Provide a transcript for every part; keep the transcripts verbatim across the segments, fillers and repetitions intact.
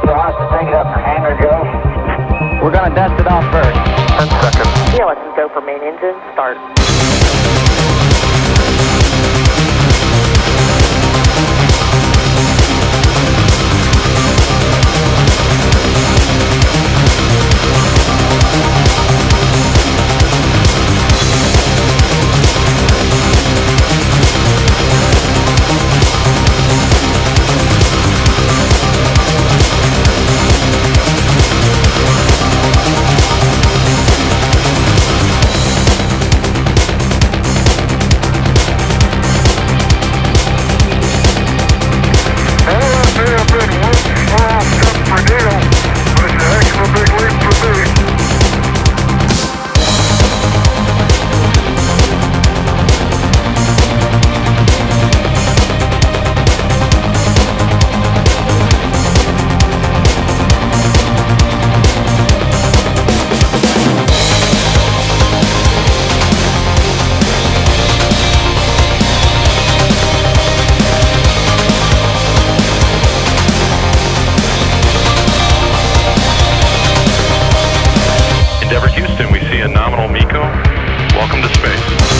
wants to take it up for hangar, Joe? We're going to dust it off first. ten seconds. Yeah, let's go for main engine, start. Welcome to space.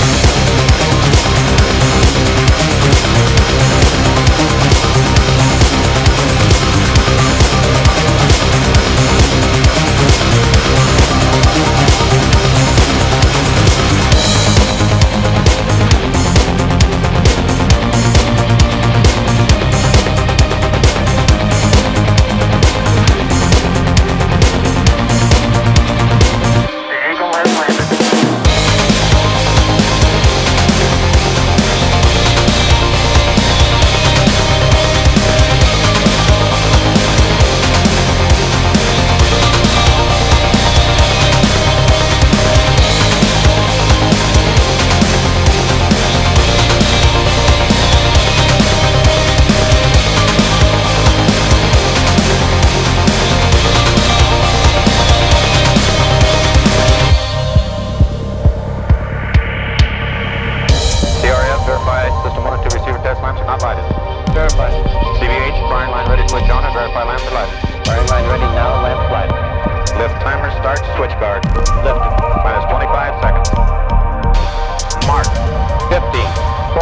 System one and two receiver test lamps are not lighted. Verified. C V H, firing line ready to switch on and verify lamps are lighted. Firing line ready now, lamps lighted. Lift timer starts, switch guard. Lifted. Minus twenty-five seconds. Mark. fifteen,